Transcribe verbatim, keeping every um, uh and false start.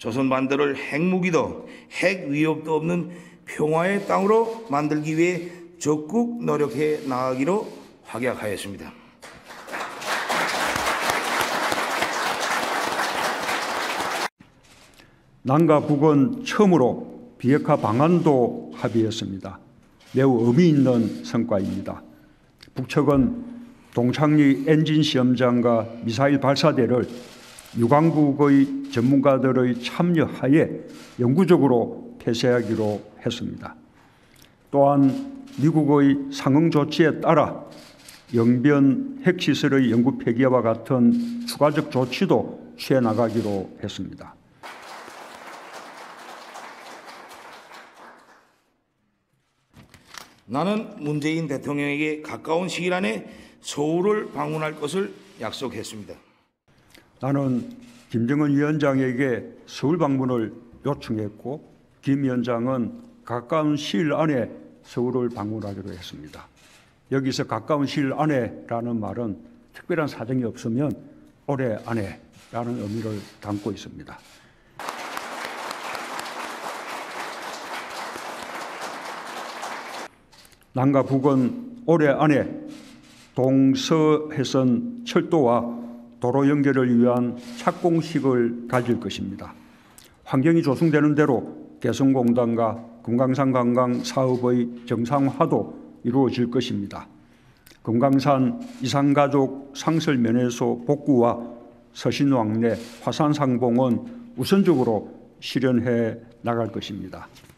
조선 반도를 핵무기도 핵 위협도 없는 평화의 땅으로 만들기 위해 적극 노력해 나가기로 확약하였습니다. 남과 북은 처음으로 비핵화 방안도 합의했습니다. 매우 의미 있는 성과입니다. 북측은 동창리 엔진 시험장과 미사일 발사대를 유관국의 전문가들의 참여하에 영구적으로 폐쇄하기로 했습니다. 또한 미국의 상응 조치에 따라 영변 핵시설의 영구 폐기와 같은 추가적 조치도 취해 나가기로 했습니다. 나는 문재인 대통령에게 가까운 시일 안에 서울을 방문할 것을 약속했습니다. 나는 김정은 위원장에게 서울 방문을 요청했고 김 위원장은 가까운 시일 안에 서울을 방문하기로 했습니다. 여기서 가까운 시일 안에라는 말은 특별한 사정이 없으면 올해 안에라는 의미를 담고 있습니다. 남과 북은 올해 안에 동서해선 철도와 도로 연결을 위한 착공식을 가질 것입니다. 환경이 조성되는 대로 개성공단과 금강산 관광 사업의 정상화도 이루어질 것입니다. 금강산 이산가족 상설면회소 복구와 서신왕래 화산상봉은 우선적으로 실현해 나갈 것입니다.